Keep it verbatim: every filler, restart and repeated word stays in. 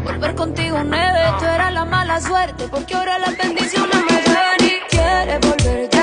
Volver contigo nueve, tú eras la mala suerte, porque ahora las bendiciones me llegan y quieres volver.